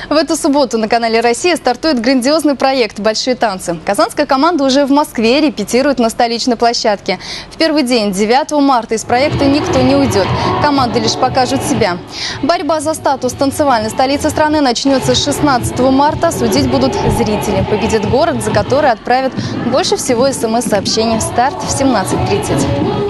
В эту субботу на канале «Россия» стартует грандиозный проект «Большие танцы». Казанская команда уже в Москве репетирует на столичной площадке. В первый день, 9 марта, из проекта никто не уйдет. Команды лишь покажут себя. Борьба за статус танцевальной столицы страны начнется с 16 марта. Судить будут зрители. Победит город, за который отправят больше всего СМС-сообщений. Старт в 17:30.